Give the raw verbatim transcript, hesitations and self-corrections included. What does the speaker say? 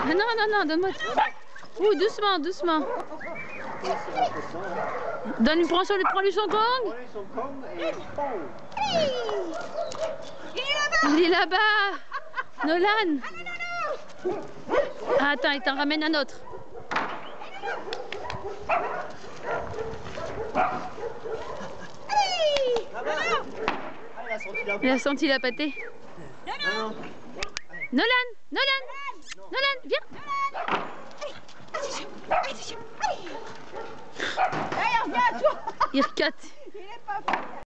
Ah non, non, non, donne-moi. Ouh, doucement, doucement. Donne, prends, son, prends-lui son gong. Il est là-bas. Nolan. Ah, attends, il t'en ramène un autre. Il a senti la pâtée. Nolan, Nolan, Nolan, viens. Il recatte.